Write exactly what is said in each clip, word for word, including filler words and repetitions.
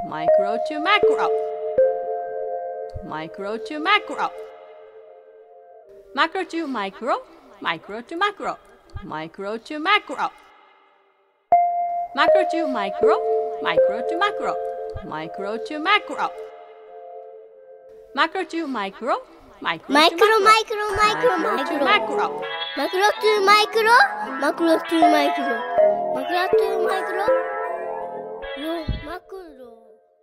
Micro to macro. Micro to macro. Macro to micro. Micro to macro. Micro to macro. Macro to micro. Micro to macro. Micro to macro. Macro to micro. Micro to Micro, micro, micro, macro to micro. macro. Macro to micro. Macro to micro. Macro to micro. No, macro.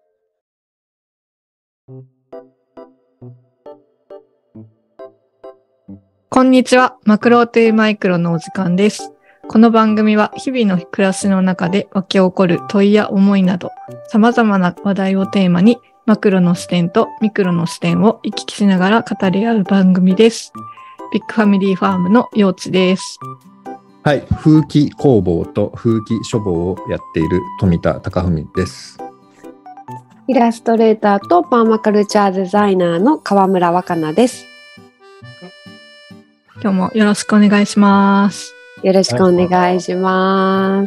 こんにちは。マクロトゥマイクロのお時間です。この番組は日々の暮らしの中で湧き起こる問いや思いなど様々な話題をテーマにマクロの視点とミクロの視点を行き来しながら語り合う番組です。ビッグファミリーファームのようちです。 はい、風紀工房と風紀書房をやっている富田貴文です。 イラストレーターとパーマカルチャーデザイナーの川村若菜です。 今日もよろしくお願いします。 よろしくお願いします。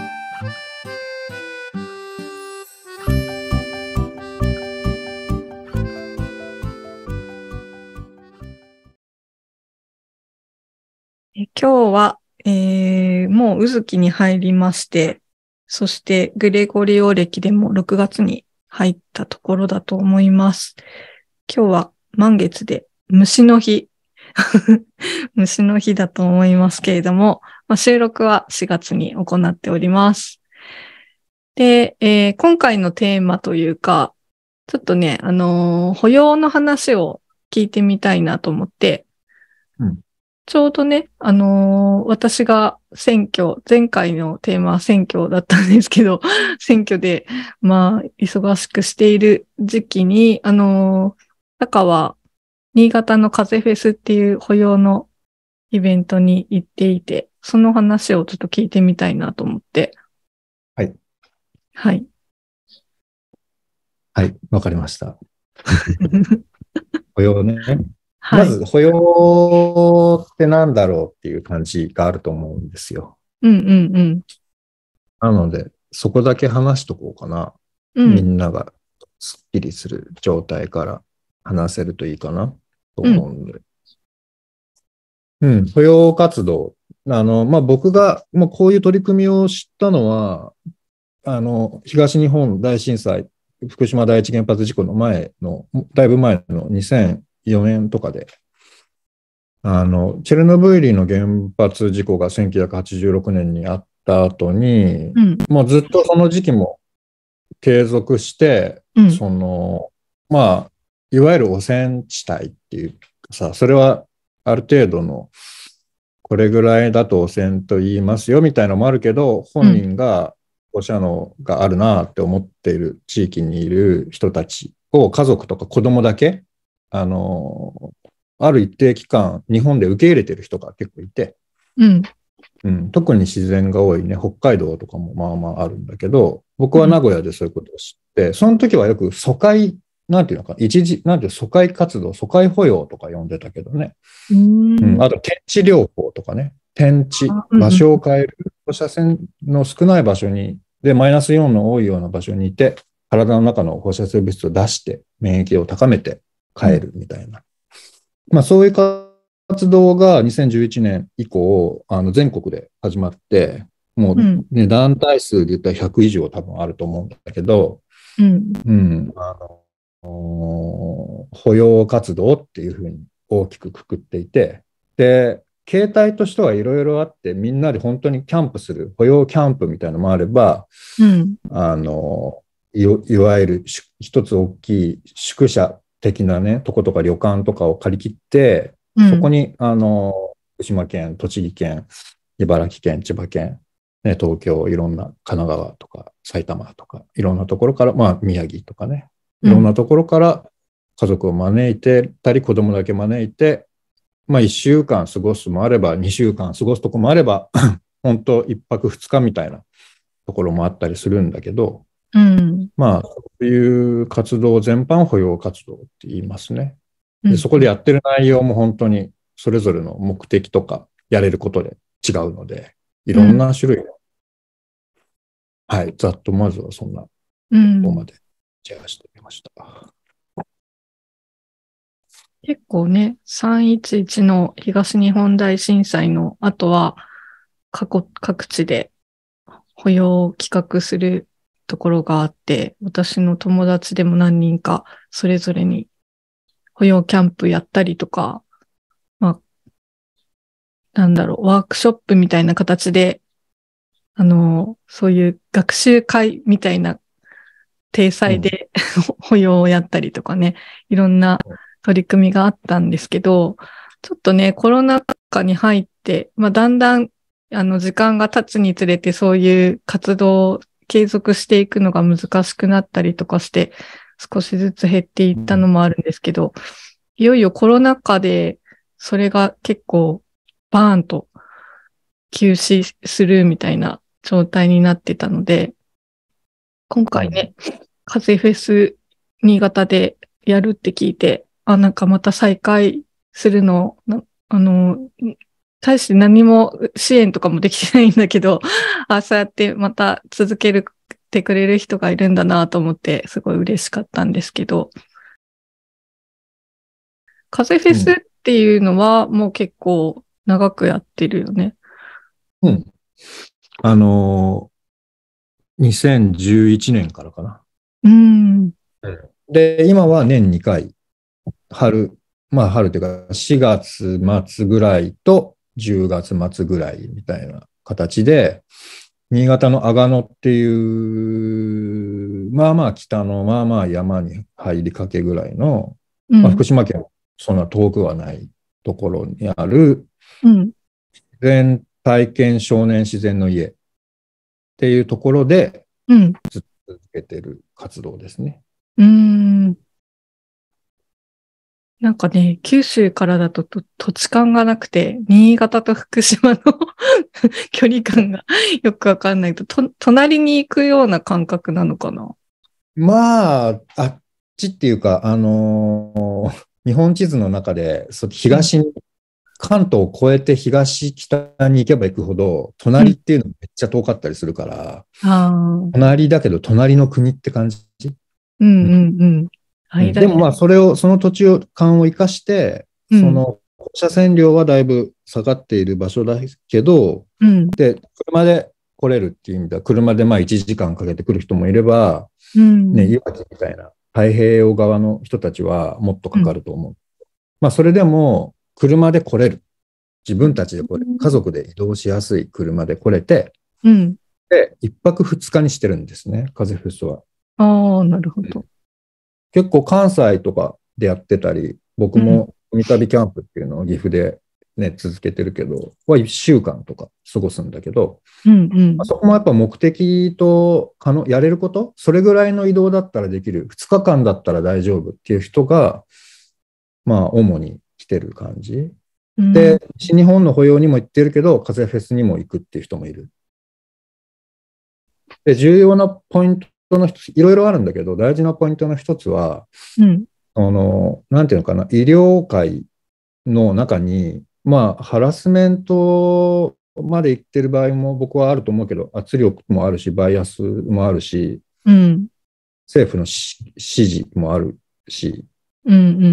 え今日は、えー、もう卯月に入りまして、そしてグレゴリオ暦でもろくがつに入ったところだと思います。今日は満月で虫の日。虫の日だと思いますけれども、まあ、収録はしがつに行っております。で、えー、今回のテーマというか、ちょっとね、あのー、保養の話を聞いてみたいなと思って、 うん、 ちょうどね、あのー、私が選挙、前回のテーマは選挙だったんですけど、選挙で、まあ、忙しくしている時期に、あのー、中は、新潟の風フェスっていう保養のイベントに行っていて、その話をちょっと聞いてみたいなと思って。 はい。 はい。 はい、わかりました。保養ね。 はい、 まず、保養ってなんだろうっていう感じがあると思うんですよ。 うんうんうん。 なので、そこだけ話しとこうかな。 うん、 みんながスッキリする状態から話せるといいかなと思うんで。うん、うん、保養活動。あの、まあ、僕が、もうこういう取り組みを知ったのは、あの、東日本大震災、福島第一原発事故の前の、だいぶ前のにせんよねんとかで、あの、チェルノブイリの原発事故がせんきゅうひゃくはちじゅうろくねんにあった後に、うん、もうずっとその時期も継続して、うん、その、まあ、いわゆる汚染地帯っていうさ、それはある程度の、これぐらいだと汚染と言いますよみたいなのもあるけど、本人が放射能があるなって思っている地域にいる人たちを家族とか子供だけ、あの、ある一定期間日本で受け入れてる人が結構いて、 うんうん、特に自然が多いね、北海道とかもまあまああるんだけど、僕は名古屋でそういうことを知って、うん、その時はよく疎開、なんていうのか、一時、なんていう疎開活動、疎開保養とか呼んでたけどね。 うん、 うん、あと、天地療法とかね。天地、場所を変える。放射線の少ない場所に、で、マイナスイオンの多いような場所にいて、体の中の放射性物質を出して、免疫を高めて変えるみたいな。うん、まあ、そういう活動がにせんじゅういちねん以降、あの全国で始まって、もうね、うん、団体数で言ったらひゃく以上多分あると思うんだけど、 うん、 うん、あの保養活動っていうふうに大きくくくっていて、で、形態としてはいろいろあって、みんなで本当にキャンプする、保養キャンプみたいなのもあれば、 うん、 あのい、いわゆる一つ大きい宿舎的なね、とことか旅館とかを借り切って、うん、そこに、あの、福島県、栃木県、茨城県、千葉県、ね、東京、いろんな神奈川とか埼玉とか、いろんなところから、まあ宮城とかね、いろんなところから家族を招いてたり、子供だけ招いて、まあいっしゅうかん過ごすもあれば、にしゅうかん過ごすとこもあれば、本当いっぱくふつかみたいなところもあったりするんだけど、 うん、 まあそういう活動全般を保養活動って言いますね。でそこでやってる内容も本当にそれぞれの目的とかやれることで違うので、いろんな種類の、うん、はい、ざっとまずはそんなところまでシェアしてみました。 結構ね、さんいちいちの東日本大震災の後は、過去各地で保養を企画するところがあって、私の友達でも何人かそれぞれに保養キャンプやったりとか、まあ、なんだろう、ワークショップみたいな形で、あの、そういう学習会みたいな体裁で、うん、保養をやったりとかね、いろんな取り組みがあったんですけど、ちょっとね、コロナ禍に入って、まあ、だんだん、あの、時間が経つにつれてそういう活動を継続していくのが難しくなったりとかして、少しずつ減っていったのもあるんですけど、いよいよコロナ禍で、それが結構、バーンと休止するみたいな状態になってたので、今回ね、風フェス新潟でやるって聞いて、あ、なんかまた再開するの、あの、大して何も支援とかもできてないんだけど、あ、そうやってまた続けるてくれる人がいるんだなと思って、すごい嬉しかったんですけど、風フェスっていうのはもう結構長くやってるよね。 うん。あのー、にせんじゅういちねんからかな。 うん。 で、今は年にかい、春、まあ春というかしがつ末ぐらいとじゅうがつ末ぐらいみたいな形で、新潟の阿賀野っていう、まあまあ北のまあまあ山に入りかけぐらいの、うんまあ、福島県そんな遠くはないところにある、うん、自然体験少年自然の家っていうところで、ずっと続けてる活動ですね。 うん。なんかね、九州からだと、と土地勘がなくて、新潟と福島の距離感がよくわかんないと、と、隣に行くような感覚なのかな。 まあ、あっちっていうか、あのー、日本地図の中で、そ東に、うん、関東を越えて東北に行けば行くほど、隣っていうのめっちゃ遠かったりするから、うん、隣だけど隣の国って感じ。 うんうんうん。 でもまあそれを、その土地を、間を生かして、うん、その放射線量はだいぶ下がっている場所だけど、うん、で、車で来れるっていう意味では、車でまあいちじかんかけてくる人もいれば、うん、ね、いわきみたいな太平洋側の人たちはもっとかかると思う。うん、まあそれでも、車で来れる。自分たちで来れる。家族で移動しやすい車で来れて、うん、で、一泊二日にしてるんですね、風フェスは。 ああ、なるほど。うん結構関西とかでやってたり、僕も海旅キャンプっていうのを岐阜でね、続けてるけど、はいっしゅうかんとか過ごすんだけど、うんうんまあ、そこもやっぱ目的と可能、やれること、それぐらいの移動だったらできる、ふつかかんだったら大丈夫っていう人が、まあ主に来てる感じ。うん、で、西日本の保養にも行ってるけど、風フェスにも行くっていう人もいる。で、重要なポイントのいろいろあるんだけど、大事なポイントの一つは、うん、あの、なんていうのかな、医療界の中に、まあ、ハラスメントまで行ってる場合も僕はあると思うけど、圧力もあるし、バイアスもあるし、うん、政府の指示もあるし、うんうんうん、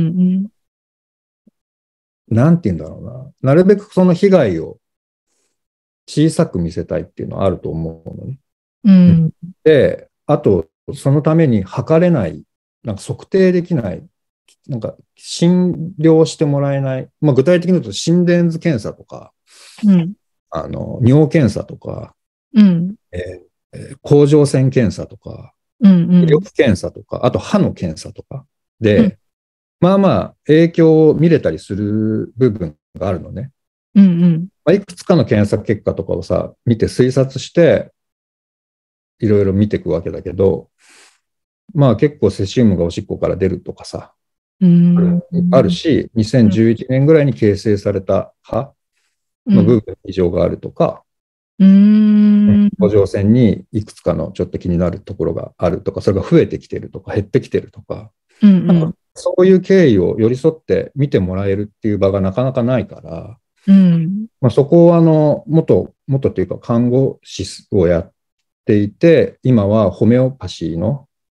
なんていうんだろうな、なるべくその被害を小さく見せたいっていうのはあると思うのね。うん、で、あと、そのために測れない、なんか測定できない、なんか診療してもらえない、まあ、具体的に言うと心電図検査とか、うん、あの尿検査とか、うんえー、甲状腺検査とか、うんうん、医療検査とか、あと歯の検査とかで、うん、まあまあ影響を見れたりする部分があるのね。うんうんまあ、いくつかの検査結果とかをさ、見て推察して、いろいろ見ていくわけだけど、まあ結構セシウムがおしっこから出るとかさ、うんあるし、にせんじゅういちねんぐらいに形成された歯の部分に異常があるとか、うん、甲状腺にいくつかのちょっと気になるところがあるとか、それが増えてきてるとか減ってきてるとか、うんうん、そういう経緯を寄り添って見てもらえるっていう場がなかなかないから、うんまあ、そこをあの元、元というか看護師をやっていて、今はホメオパシーの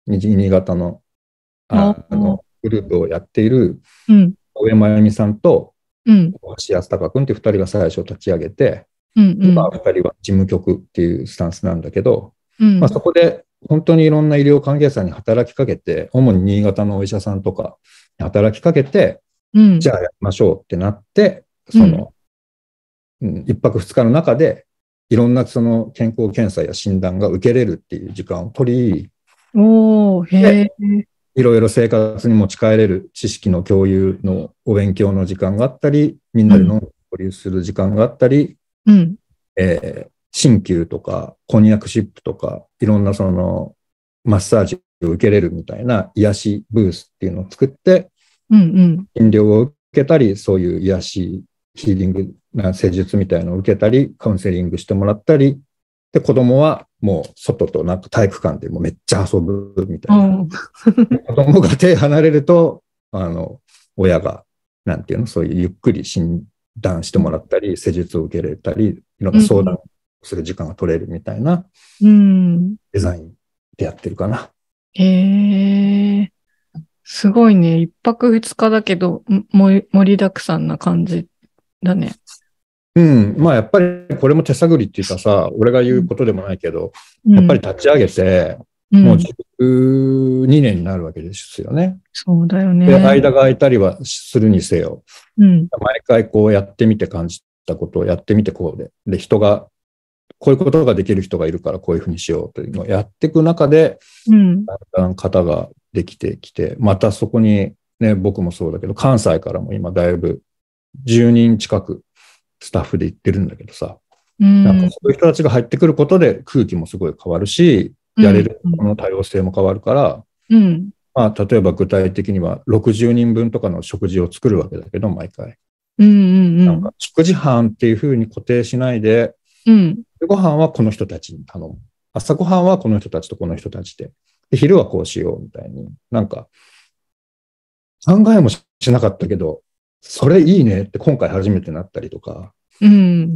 に新潟の、あの、グループをやっている、 うん。 上真由美さんと、 うん。 橋安隆君って二人が最初立ち上げて、 うん。うん。 今二人は事務局っていうスタンスなんだけど、 うん。 まあ、そこで本当にいろんな医療関係者に働きかけて、主に新潟のお医者さんとかに働きかけて、 うん。 じゃあやりましょうってなって、その、うん、一泊二日の中で、いろんなその健康検査や診断が受けれるっていう時間を取り、 おー、へえ。 いろいろ生活に持ち帰れる知識の共有のお勉強の時間があったり、みんなで飲んで交流する時間があったり、 うん。 えー、鍼灸とか、こんにゃくシップとか、いろんなその、マッサージを受けれるみたいな癒しブースっていうのを作って、 うんうん。 診療を受けたり、そういう癒し、ヒーリングな施術みたいなのを受けたり、カウンセリングしてもらったり、で、子供はもう外となんか体育館でもめっちゃ遊ぶみたいな。子供が手離れると、あの、親が、なんていうの、そういうゆっくり診断してもらったり、施術を受けれたり、いろんな相談する時間が取れるみたいなデザインでやってるかな。 へえ。すごいね。一泊二日だけど、盛りだくさんな感じだね。 うん。まあやっぱりこれも手探りっていうかさ、俺が言うことでもないけど、うん、やっぱり立ち上げて、うん、もうじゅうにねんになるわけですよね。 そうだよね。 で、間が空いたりはするにせよ。 うん、 毎回こうやってみて感じたことをやってみてこうで。で、人が、こういうことができる人がいるからこういうふうにしようというのをやっていく中で、うん、だんだん型ができてきて、またそこにね、僕もそうだけど、関西からも今だいぶじゅうにん近くスタッフで行ってるんだけどさ、うん、なんかそういう人たちが入ってくることで空気もすごい変わるし、やれるこの多様性も変わるから、うん、まあ、例えば具体的にはろくじゅうにんぶんとかの食事を作るわけだけど、毎回。 うんうんうん、 なんか食事班っていうふうに固定しないで、うん、ご飯はこの人たちに頼む。朝ご飯はこの人たちとこの人たちで。で昼はこうしようみたいに。なんか、考えもしなかったけど、それいいねって今回初めてなったりとか。 うん。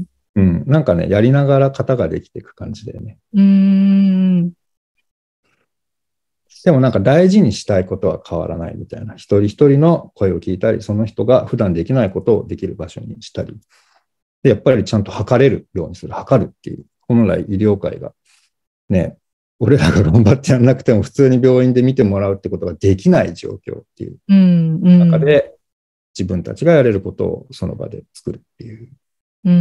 うん。なんかね、やりながら型ができていく感じだよね。 うーん。 でもなんか大事にしたいことは変わらないみたいな。一人一人の声を聞いたり、その人が普段できないことをできる場所にしたり。で、やっぱりちゃんと測れるようにする。測るっていう。本来医療界がね、俺らが頑張ってやらなくても普通に病院で見てもらうってことができない状況っていう中で、自分たちがやれることをその場で作るっていう。 うん。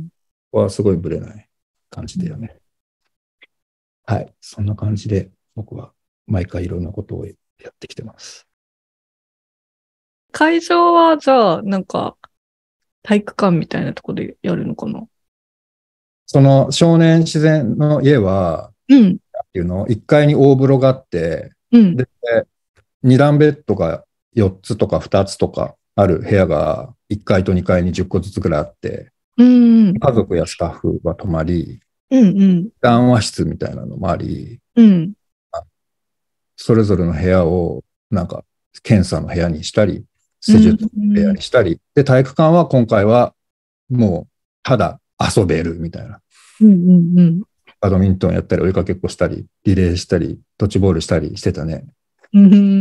はすごいぶれない感じだよね。はい。そんな感じで僕は毎回いろんなことをやってきてます。 会場はじゃあ、なんか、体育館みたいなところでやるのかな？ その少年自然の家は、 うん。 っていうの、いっかいに大風呂があって、 うん、 で、に段ベッドがよっつとかふたつとかある部屋がいっかいとにかいにじゅっこずつぐらいあって、 うん、 家族やスタッフが泊まり、 うんうん、 談話室みたいなのもあり、 うん、 それぞれの部屋をなんか検査の部屋にしたり、施術の部屋にしたり、うん、で、体育館は今回はもうただ遊べるみたいな。 うんうんうん、 バドミントンやったり、追いかけっこしたり、リレーしたり、ドッジボールしたりしてたね。 うん、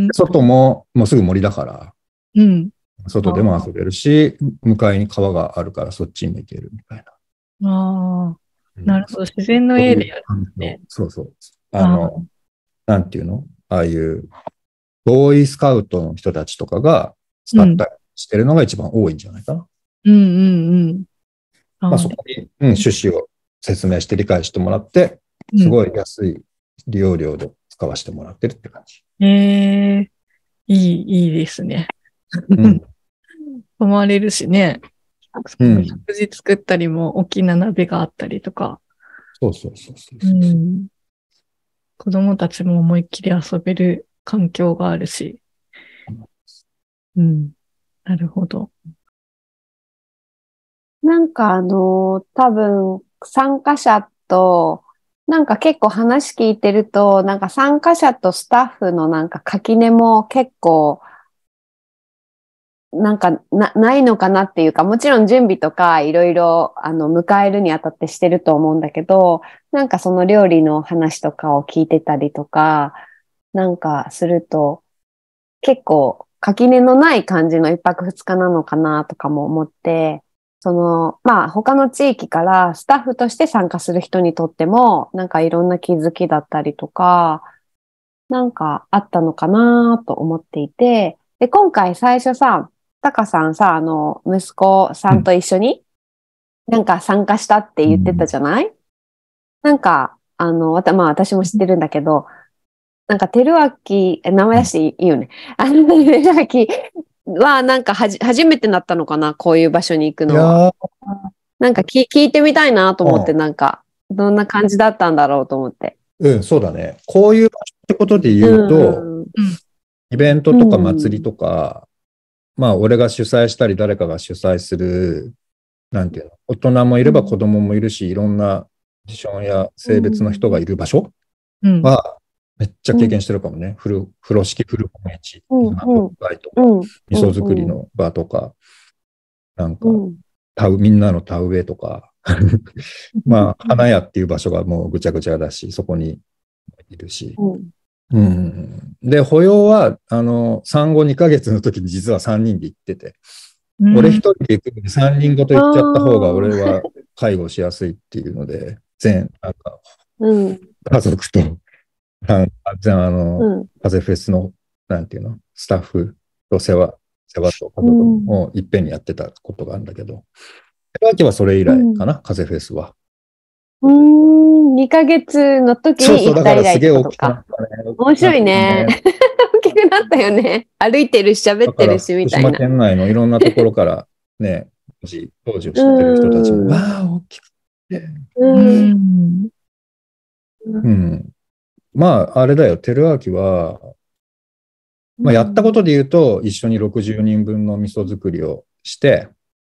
外ももうすぐ森だから、 うん、 外でも遊べるし、向かいに川があるからそっちにも行けるみたいな。ああ、なるほど。自然のエリアですね。 そうそう。あの、なんていうの？ああいう、ボーイスカウトの人たちとかが使ったりしてるのが一番多いんじゃないかな。 うんうんうん。 まあそこに、うん、趣旨を説明して理解してもらって、すごい安い利用料で使わせてもらってるって感じ。 へえー、いい、いいですね。 うん、 泊まれるしね。 うん、 食事作ったりも大きな鍋があったりとか。 そうそうそうそうそう、 うん。子供たちも思いっきり遊べる環境があるし。うん。なるほど。 なんかあの、多分参加者と、なんか結構話聞いてると、なんか参加者とスタッフのなんか垣根も結構、なんかな、ないのかなっていうか、もちろん準備とかいろいろあの迎えるにあたってしてると思うんだけど、なんかその料理の話とかを聞いてたりとか、 なんかすると、結構垣根のない感じの一泊二日なのかなとかも思って、その、まあ他の地域からスタッフとして参加する人にとっても、なんかいろんな気づきだったりとか、なんかあったのかなと思っていて、で、今回最初さ、タカさんさ、あの、息子さんと一緒に、なんか参加したって言ってたじゃない、うん、なんか、あの、わた、まあ私も知ってるんだけど、なんか、てるあき、名前出していいよね。あの、てるあきは、なんかはじ、初めてなったのかな、こういう場所に行くのは。なんかき、聞いてみたいなと思って、なんか、どんな感じだったんだろうと思って。 うん、そうだね。こういう場所ってことで言うと、うん、イベントとか祭りとか、うん、まあ、俺が主催したり、誰かが主催する、なんていうの、大人もいれば子供もいるし、うん、いろんなポジションや性別の人がいる場所は、うんめっちゃ経験してるかもね。風呂、風呂敷古本市、 うん、 とか、味噌作りの場とか、なんか、田植みんなの田植えとか、まあ、花屋っていう場所がもうぐちゃぐちゃだし、そこにいるし。うん、で、保養は、あの、産後にかげつの時に実はさんにんで行ってて、うん、俺一人で行くのにさんにんごと行っちゃった方が俺は介護しやすいっていうので、全、なんか、家族と、じゃあ、あの、うん、風フェスの、なんていうの、スタッフと世話、世話と家族もいっぺんにやってたことがあるんだけど、手書きはそれ以来かな、うん、風フェスは。 うーん、にかげつの時に行った以来ってことか。面白いね。大きくなったよね。歩いてるし、喋ってるし、みたいな。 福島県内のいろんなところからね、当時、当時を知ってる人たちも、わあ、大きくて。うん。うんまあ、あれだよ、テルアーキは、まあ、やったことで言うと、一緒にろくじゅうにんぶんの味噌作りをして、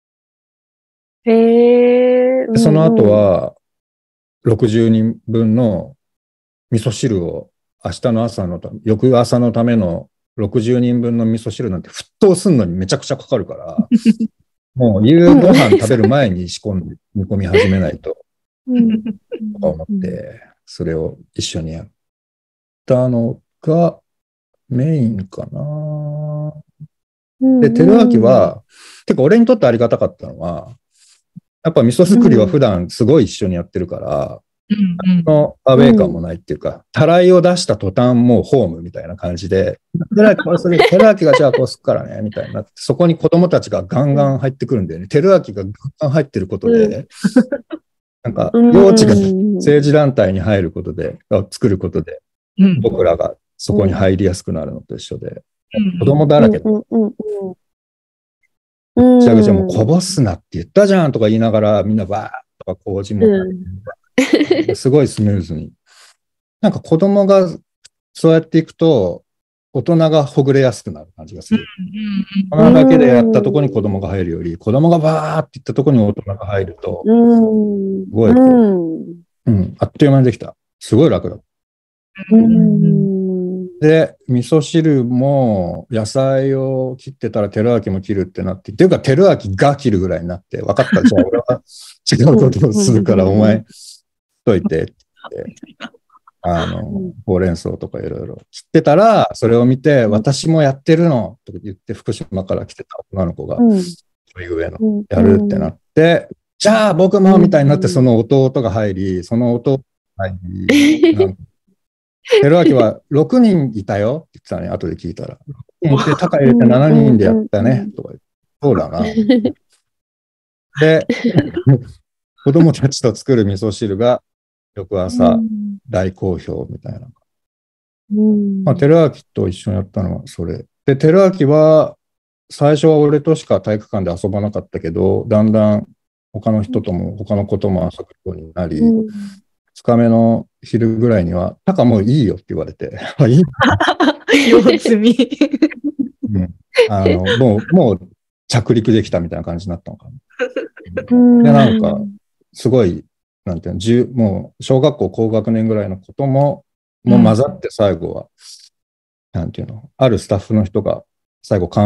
へー、 その後は、ろくじゅうにんぶんの味噌汁を明日の朝のため、翌朝のためのろくじゅうにんぶんの味噌汁なんて沸騰すんのにめちゃくちゃかかるから、もう夕ご飯食べる前に仕込んで煮込み始めないと、とか思って、それを一緒にやる。たのがメインかな。で、テルアキは、結構俺にとってありがたかったのは、やっぱ味噌作りは普段すごい一緒にやってるから、うん、のアウェー感もないっていうか、たらいを出した途端もうホームみたいな感じで、テルアキこれする、テルアキがじゃあこうすっからね、みたいになって、そこに子供たちがガンガン入ってくるんだよね。テルアキがガンガン入ってることで、うん、なんか、幼稚が政治団体に入ることで、作ることで、うん、僕らがそこに入りやすくなるのと一緒で、うん、子供だらけで、ぐちゃぐちゃもうこぼすなって言ったじゃんとか言いながらみんなバーッとか麹も、うん、すごいスムーズに。なんか子供がそうやっていくと大人がほぐれやすくなる感じがする。大人だけでやったところに子供が入るより、子供がバーっていったところに大人が入ると、すごいこう、うん、あっという間にできた。すごい楽だった。で、味噌汁も野菜を切ってたらテルアキも切るってなって、っていうかテルアキが切るぐらいになって、分かった。じゃあ俺は違うことをするからお前しといてって言って、あの、ほうれん草とかいろいろ切ってたら、それを見て、私もやってるのとか言って福島から来てた女の子が、そういう上のやるってなって、じゃあ僕もみたいになってその弟が入り、その弟が入り、なんかテルアキはろくにんいたよって言ってたね、後で聞いたら。ろくにんいて、タカ入れてしちにんでやったね、とか言って。そうだな。で、子供たちと作る味噌汁が、翌朝、大好評みたいな。まあ、テルアキと一緒にやったのはそれ。で、テルアキは、最初は俺としか体育館で遊ばなかったけど、だんだん他の人とも、他の子とも遊ぶようになり、ふつかめの昼ぐらいには、タカもういいよって言われて、あ、いい様子見。 うん。あの、もう、もう着陸できたみたいな感じになったのかな。で、なんか、すごい、なんていうの、じゅうもう、小学校高学年ぐらいのことも、もう混ざって最後は、うん、なんていうの、あるスタッフの人が最後感想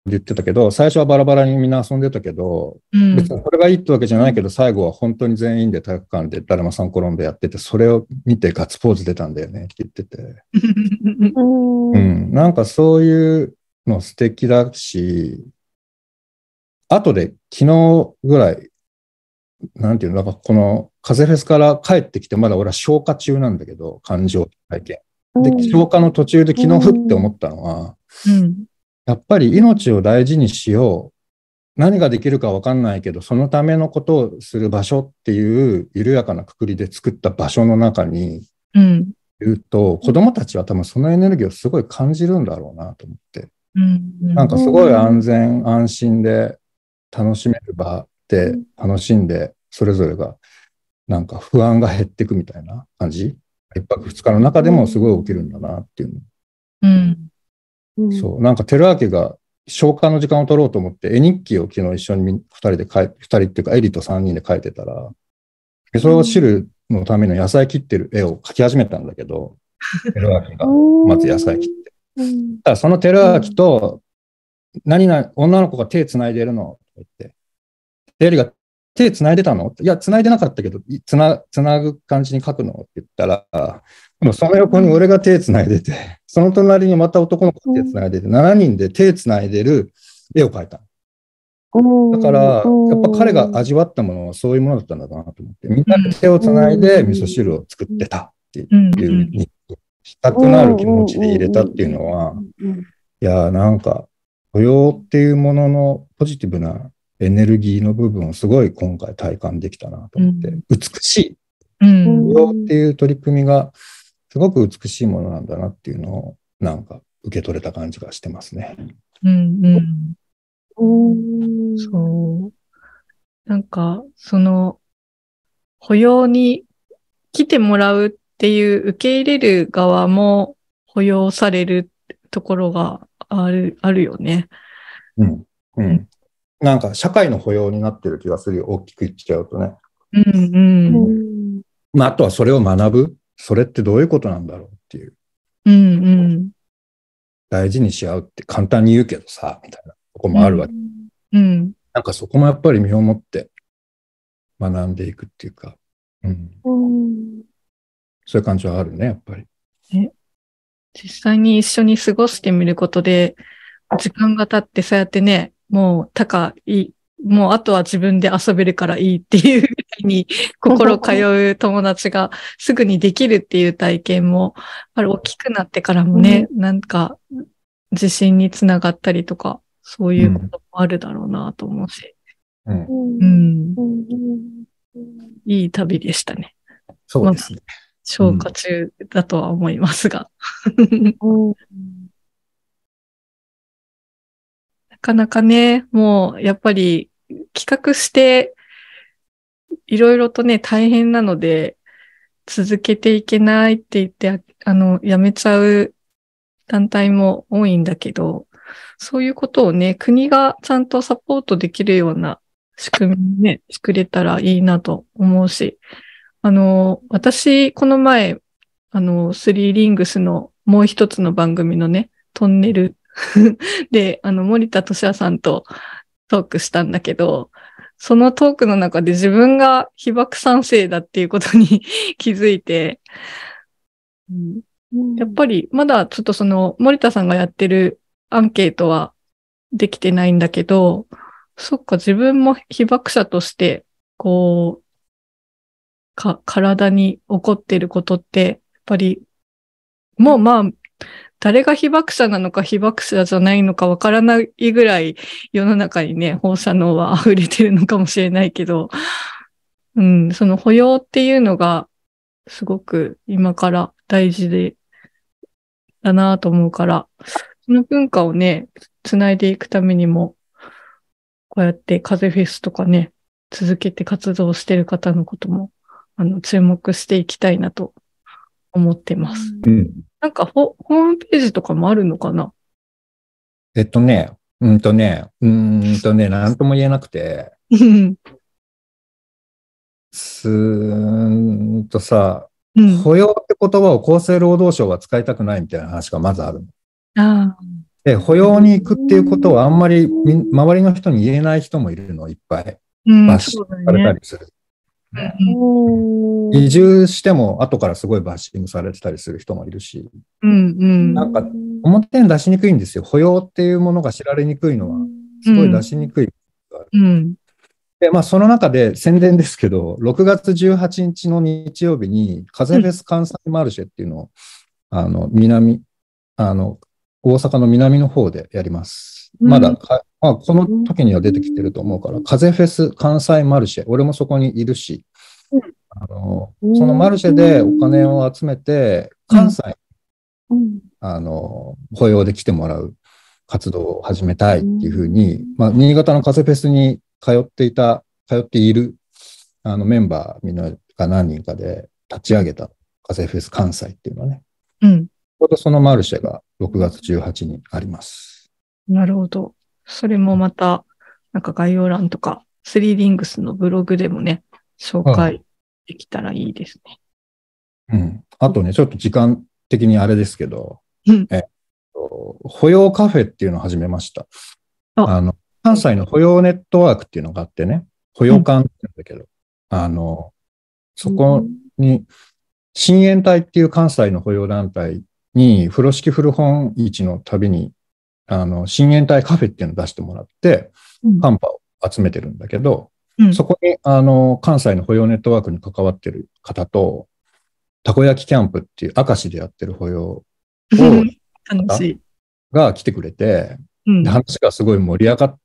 言ってたけど、最初はバラバラにみんな遊んでたけど、 うん別にこれがいいってわけじゃないけど、最後は本当に全員で体育館でだるまさん転んでやってて、それを見てガッツポーズ出たんだよねって言ってて。 うんうん、なんかそういうの素敵だし、後で昨日ぐらい、なんていうの、なんかこの風フェスから帰ってきて、まだ俺は消化中なんだけど、感情体験。で、消化の途中で昨日ふって思ったのは、 うんやっぱり命を大事にしよう。何ができるかわかんないけど、そのためのことをする場所っていう緩やかなくくりで作った場所の中にうんいると、子供たちは多分そのエネルギーをすごい感じるんだろうなと思って。 うんなんかすごい安全安心で楽しめる場で楽しんで、それぞれがなんか不安が減っていくみたいな感じ。一泊二日の中でもすごい起きるんだなっていうの。 うんそう、なんか、寺明が消化の時間を取ろうと思って、絵日記を昨日一緒に二人で書いて、二人っていうか、エリと三人で書いてたら、味噌汁のための野菜切ってる絵を描き始めたんだけど、寺明がまず野菜切って。ただその寺明と、何々、女の子が手繋いでるのって言って、エリが手繋いでたのいや、繋いでなかったけど、つな、つなぐ感じに描くのって言ったら、でもその横に俺が手繋いでて、その隣にまた男の子が手繋いでて、しちにんで手繋いでる絵を描いた。だから、やっぱ彼が味わったものはそういうものだったんだなと思って、みんなで手を繋いで味噌汁を作ってたっていうに、したくなる気持ちで入れたっていうのは、いや、なんか、雇用っていうもののポジティブなエネルギーの部分をすごい今回体感できたなと思って、美しい。 うん雇用っていう取り組みがすごく美しいものなんだなっていうのをなんか受け取れた感じがしてますね。 うんうんそう。なんか、その、保養に来てもらうっていう受け入れる側も保養されるところがある、あるよね。 うん。うん。なんか社会の保養になってる気がするよ。大きく言っちゃうとね。 うんうん。 まあ、あとはそれを学ぶ。それってどういうことなんだろうっていう。 うんうん。 大事にし合うって簡単に言うけどさ、みたいなとこもあるわけ。 うん。 なんかそこもやっぱり身をもって学んでいくっていうか、うん。そういう感じはあるね、やっぱり。 ね、実際に一緒に過ごしてみることで、時間が経ってそうやってね、もう高い、もうあとは自分で遊べるからいいっていうぐらいに心通う友達がすぐにできるっていう体験も、やっぱり大きくなってからもね、うん、なんか自信につながったりとか、そういうこともあるだろうなと思うし。 うんうんうん、いい旅でしたね。 そうですね。 まあ、消化中だとは思いますが。なかなかね、もうやっぱり企画していろいろとね大変なので続けていけないって言ってあのやめちゃう団体も多いんだけど、そういうことをね国がちゃんとサポートできるような仕組みをね作れたらいいなと思うし、あの私この前あのスリーリングスのもう一つの番組のねトンネルで、あの、森田俊也さんとトークしたんだけど、そのトークの中で自分が被爆賛成だっていうことに気づいて、うん、やっぱりまだちょっとその森田さんがやってるアンケートはできてないんだけど、そっか、自分も被爆者として、こう、か、体に起こってることって、やっぱり、もうまあ、誰が被爆者なのか被爆者じゃないのかわからないぐらい世の中にね、放射能は溢れてるのかもしれないけど、うん、その保養っていうのがすごく今から大事で、だなと思うから、その文化をね、つないでいくためにも、こうやって風フェスとかね、続けて活動してる方のことも、あの、注目していきたいなと思ってます。 うんなんかホ、ホームページとかもあるのかな？ えっとね、うんとね、うんとね、なんとも言えなくて、すーんとさ、うん、雇用って言葉を厚生労働省は使いたくないみたいな話がまずあるの。 あで、保養に行くっていうことはあんまりみ周りの人に言えない人もいるの、いっぱい。 うん、 バッシングされたりする。移住しても後からすごいバッシングされてたりする人もいるし、 うんうん、 なんか表に出しにくいんですよ。保養っていうものが知られにくいのは、すごい出しにくい。 うん、 で、まあその中で宣伝ですけど、ろくがつじゅうはちにちの日曜日に風フェス関西マルシェっていうのを、あの、南、あの、大阪の南の方でやります。まだ、まあ、この時には出てきてると思うから、風フェス関西マルシェ、俺もそこにいるし、あのそのマルシェでお金を集めて、関西、あの、保養で来てもらう活動を始めたいっていうふうに、まあ、新潟の風フェスに通っていた、通っている、あの、メンバーみんなが何人かで立ち上げた風フェス関西っていうのはね。 うん。 そのマルシェがろくがつじゅうはちにちにあります。 なるほど。それもまた、なんか概要欄とか、スリーリングスのブログでもね、紹介できたらいいですね。 うん。うん、あとね、ちょっと時間的にあれですけど、 うん、 えっと、保養カフェっていうのを始めました。 ああの、関西の保養ネットワークっていうのがあってね、保養館って言うんだけど、うん、あの、そこに、親衛隊っていう関西の保養団体に、風呂敷古本市のたびに、あの、親衛隊カフェっていうのを出してもらって、カンパを集めてるんだけど、うん、そこに、あの、関西の保養ネットワークに関わってる方と、たこ焼きキャンプっていう明石でやってる保養を、 楽しい。 が来てくれて、 うん、 で話がすごい盛り上がって、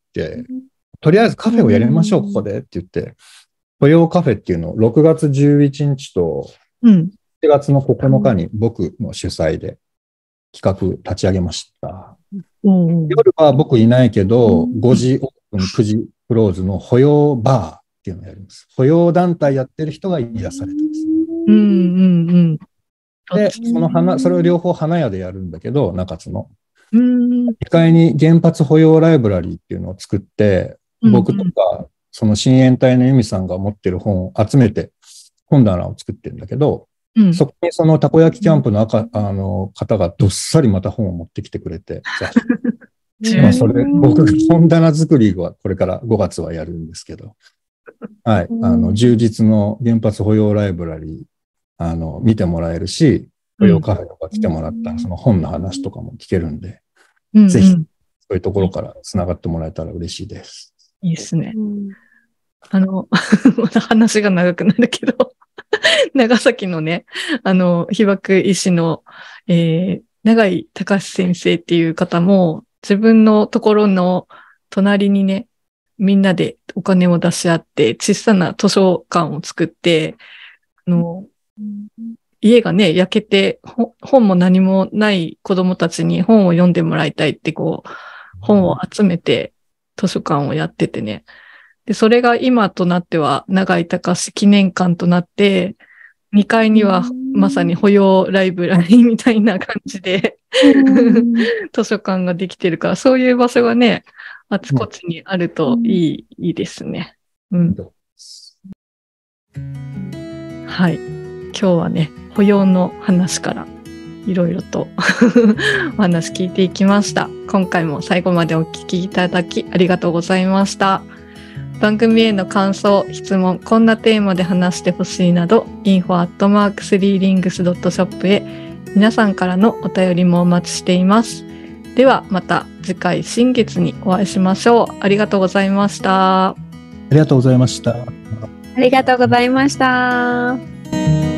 とりあえずカフェをやりましょう、ここでって言って、保養カフェっていうのをろくがつじゅういちにちと、 うん、 しちがつのここのかに僕の主催で企画立ち上げました。うん、夜は僕いないけど、ごじオープン、くじクローズの保養バーっていうのをやります。保養団体やってる人がいらっしゃるんです。 うんうんうん。 で、その花、それを両方花屋でやるんだけど、中津の。 うん、 にかいに原発保養ライブラリーっていうのを作って、僕とか、その親衛隊の由美さんが持ってる本を集めて、本棚を作ってるんだけど、うん、そこにそのたこ焼きキャンプの赤、あの方がどっさりまた本を持ってきてくれて、まあそれ、僕が本棚作りはこれからごがつはやるんですけど、はい、あの、充実の原発保養ライブラリー、あの、見てもらえるし、保養カフェとか来てもらったら、その本の話とかも聞けるんで、うんうん、ぜひ、そういうところから繋がってもらえたら嬉しいです。 いいですね。あの、また話が長くなるけど、長崎のね、あの、被爆医師の、えー、永井隆先生っていう方も、自分のところの隣にね、みんなでお金を出し合って、小さな図書館を作って、あの、家がね、焼けて、本も何もない子供たちに本を読んでもらいたいって、こう、本を集めて図書館をやっててね。で、それが今となっては、永井隆記念館となって、にかいにはまさに保養ライブラリーみたいな感じで、図書館ができてるから、そういう場所がね、あちこちにあるといい、いいですね。うん。はい。今日はね、保養の話からいろいろとお話聞いていきました。今回も最後までお聞きいただきありがとうございました。番組への感想、質問、こんなテーマで話してほしいなど、インフォアットマークスリーリングスドットショップ へ皆さんからのお便りもお待ちしています。ではまた次回新月にお会いしましょう。ありがとうございました。 ありがとうございました。 ありがとうございました。